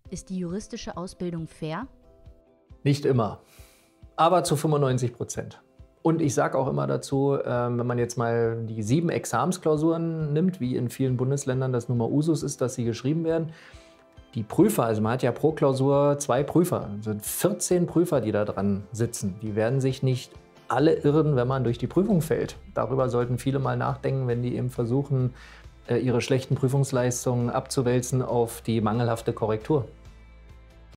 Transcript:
Ist die juristische Ausbildung fair? Nicht immer, aber zu 95%. Und ich sage auch immer dazu, wenn man jetzt mal die 7 Examensklausuren nimmt, wie in vielen Bundesländern das nun mal Usus ist, dass sie geschrieben werden, die Prüfer, also man hat ja pro Klausur 2 Prüfer, das sind 14 Prüfer, die da dran sitzen. Die werden sich nicht alle irren, wenn man durch die Prüfung fällt. Darüber sollten viele mal nachdenken, wenn die eben versuchen, ihre schlechten Prüfungsleistungen abzuwälzen auf die mangelhafte Korrektur.